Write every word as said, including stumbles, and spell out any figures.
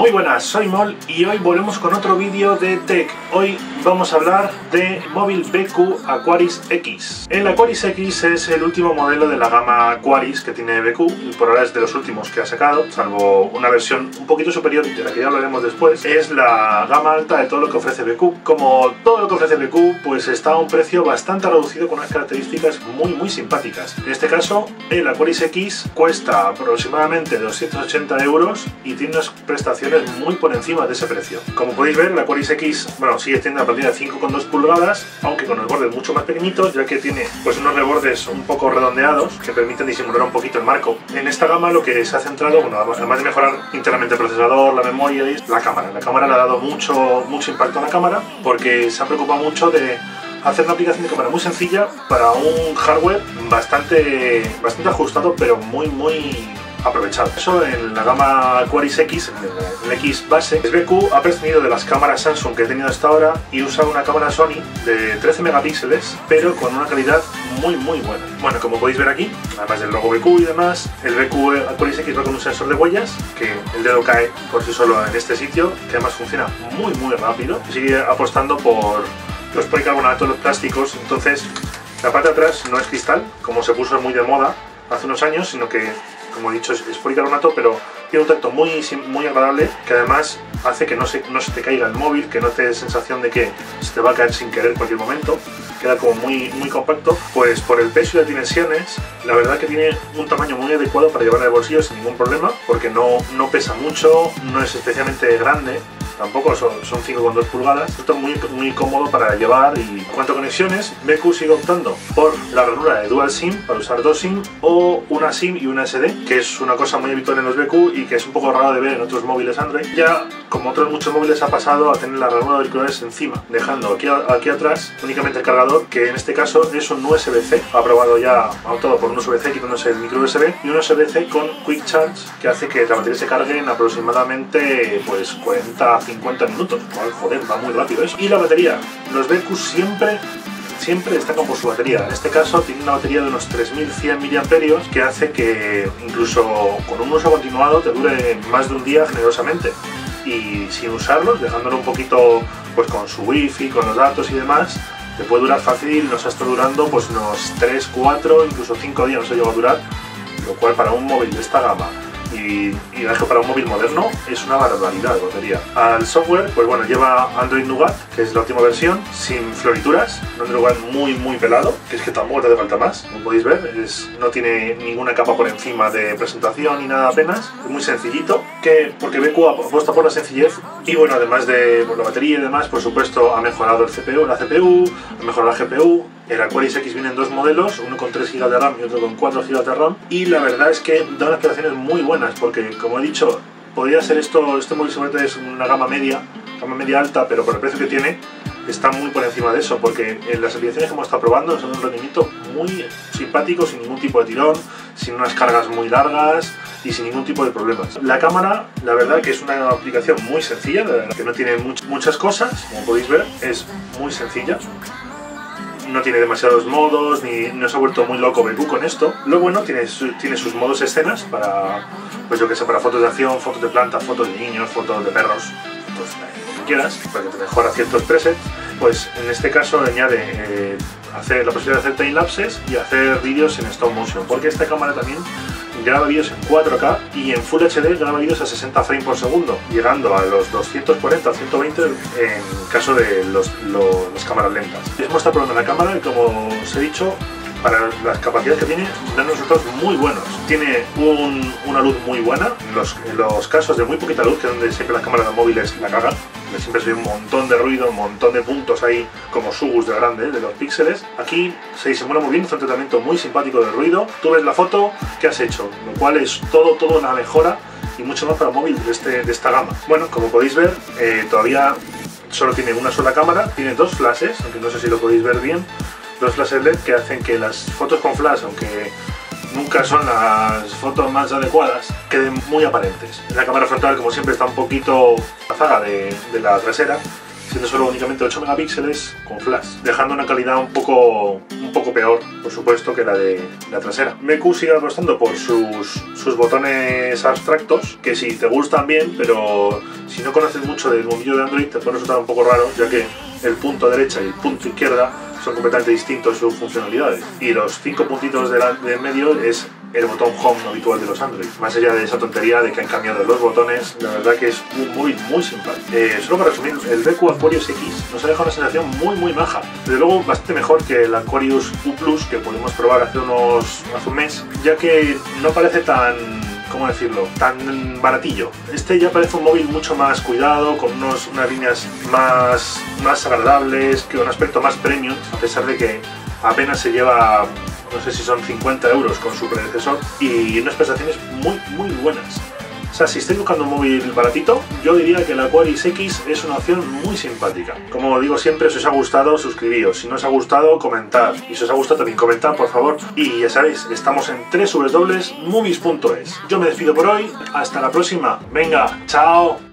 Muy buenas, soy Mol y hoy volvemos con otro vídeo de Tech. Hoy vamos a hablar de móvil B Q Aquaris X. El Aquaris X es el último modelo de la gama Aquaris que tiene B Q y por ahora es de los últimos que ha sacado, salvo una versión un poquito superior de la que ya hablaremos después. Es la gama alta de todo lo que ofrece B Q. Como todo lo que ofrece B Q, pues está a un precio bastante reducido con unas características muy muy simpáticas. En este caso, el Aquaris X cuesta aproximadamente doscientos ochenta euros y tiene unas prestaciones muy por encima de ese precio. Como podéis ver, el Aquaris X, bueno, sigue teniendo la pantalla de cinco coma dos pulgadas, aunque con los bordes mucho más pequeñitos, ya que tiene pues unos rebordes un poco redondeados que permiten disimular un poquito el marco. En esta gama lo que se ha centrado, bueno, además de mejorar internamente el procesador, la memoria y la cámara. La cámara le ha dado mucho, mucho impacto a la cámara porque se ha preocupado mucho de hacer una aplicación de cámara muy sencilla para un hardware bastante, bastante ajustado, pero muy, muy aprovechado. Eso en la gama Aquaris X, en el X base, B Q ha prescindido de las cámaras Samsung que he tenido hasta ahora y usa una cámara Sony de trece megapíxeles, pero con una calidad muy muy buena. Bueno, como podéis ver aquí, además del logo B Q y demás, el B Q Aquaris X va con un sensor de huellas, que el dedo cae por sí solo en este sitio, que además funciona muy muy rápido, y sigue apostando por los policarbonatos, los plásticos. Entonces la parte de atrás no es cristal, como se puso muy de moda hace unos años, sino que, como he dicho, es policarbonato, pero tiene un tacto muy, muy agradable, que además hace que no se, no se te caiga el móvil, que no te dé sensación de que se te va a caer sin querer en cualquier momento. Queda como muy, muy compacto. Pues por el peso y las dimensiones, la verdad que tiene un tamaño muy adecuado para llevar en el bolsillo sin ningún problema, porque no, no pesa mucho, no es especialmente grande, tampoco son, son cinco coma dos pulgadas. Esto es muy, muy cómodo para llevar. Y en cuanto a conexiones, B Q sigue optando por la ranura de Dual SIM para usar dos SIM o una SIM y una S D, que es una cosa muy habitual en los B Q y que es un poco raro de ver en otros móviles Android. Ya, como otros muchos móviles, ha pasado a tener la ranura de auriculares encima, dejando aquí, aquí atrás únicamente el cargador, que en este caso es un U S B C. Ha probado ya, ha optado por un U S B C quitándose el micro U S B, y un U S B C con Quick Charge, que hace que la batería se cargue en aproximadamente pues cuarenta a cincuenta minutos. Joder, va muy rápido eso. Y la batería, los B Q siempre siempre destacan por su batería. En este caso tiene una batería de unos tres mil cien miliamperios, que hace que incluso con un uso continuado te dure más de un día generosamente, y sin usarlos, dejándolo un poquito pues con su wifi, con los datos y demás, te puede durar fácil. Nos está durando pues unos tres, cuatro, incluso cinco días no se llegó a durar, lo cual para un móvil de esta gama y, y que para un móvil moderno es una barbaridad de batería. Al software, pues bueno, lleva Android Nougat, que es la última versión, sin florituras, un Android Nougat muy muy pelado, que es que tampoco te hace falta más, como podéis ver, es, no tiene ninguna capa por encima de presentación ni nada apenas, es muy sencillito, que porque B Q apuesta por la sencillez. Y bueno, además de por la batería y demás, por supuesto ha mejorado el C P U, la C P U, ha mejorado la G P U. El Aquaris X viene en dos modelos, uno con tres gigas de RAM y otro con cuatro gigas de RAM, y la verdad es que da unas prestaciones muy buenas, porque como he dicho, podría ser esto, este móvil seguramente es una gama media, gama media alta, pero por el precio que tiene está muy por encima de eso, porque en las aplicaciones que hemos estado probando son un rendimiento muy simpático, sin ningún tipo de tirón, sin unas cargas muy largas y sin ningún tipo de problemas. La cámara, la verdad que es una aplicación muy sencilla, la verdad que no tiene much muchas cosas, como podéis ver, es muy sencilla. No tiene demasiados modos, ni no se ha vuelto muy loco B Q con esto. Lo bueno, tiene, su, tiene sus modos escenas para, pues yo que sé, para fotos de acción, fotos de planta, fotos de niños, fotos de perros, fotos de lo que quieras, para que te mejora ciertos presets. Pues en este caso añade eh, hacer la posibilidad de hacer timelapses y hacer vídeos en stop motion, porque esta cámara también graba vídeos en cuatro K y en Full H D graba vídeos a sesenta frames por segundo, llegando a los doscientos cuarenta a ciento veinte en caso de los, los, las cámaras lentas. Hemos estado probando la cámara y, como os he dicho, para las capacidades que tiene, dan resultados muy buenos. Tiene un, una luz muy buena. En los, en los casos de muy poquita luz, que es donde siempre las cámaras de móviles la cagan, siempre se ve un montón de ruido, un montón de puntos ahí como subus de grande, de los píxeles. Aquí se disimula muy bien, hace un tratamiento muy simpático del ruido. Tú ves la foto que has hecho, lo cual es todo, todo una mejora y mucho más para un móvil de, este, de esta gama. Bueno, como podéis ver, eh, todavía solo tiene una sola cámara, tiene dos flashes, aunque no sé si lo podéis ver bien, dos flashes L E D que hacen que las fotos con flash, aunque nunca son las fotos más adecuadas, queden muy aparentes. La cámara frontal, como siempre, está un poquito a zaga de, de la trasera, siendo solo únicamente ocho megapíxeles con flash, dejando una calidad un poco, un poco peor, por supuesto, que la de la trasera. BQ sigue apostando por sus, sus botones abstractos, que sí, te gustan bien, pero si no conoces mucho del mundillo de Android te puede resultar un poco raro, ya que el punto derecha y el punto izquierda son completamente distintos en sus funcionalidades, y los cinco puntitos de, la, de medio es el botón Home habitual de los Android. Más allá de esa tontería de que han cambiado los botones, la verdad que es muy, muy, muy simpático. Eh, solo para resumir, el B Q Aquarius X nos ha dejado una sensación muy, muy maja. Desde luego, bastante mejor que el Aquarius U Plus que pudimos probar hace, unos, hace un mes, ya que no parece tan... ¿cómo decirlo? Tan baratillo. Este ya parece un móvil mucho más cuidado, con unos, unas líneas más, más agradables, que un aspecto más premium, a pesar de que apenas se lleva, no sé si son cincuenta euros con su predecesor, y unas prestaciones muy, muy buenas. O sea, si estáis buscando un móvil baratito, yo diría que el Aquarius X es una opción muy simpática. Como digo siempre, si os ha gustado, suscribíos. Si no os ha gustado, comentad. Y si os ha gustado, también comentad, por favor. Y ya sabéis, estamos en doble u doble u doble u punto movies punto es. Yo me despido por hoy. Hasta la próxima. Venga, chao.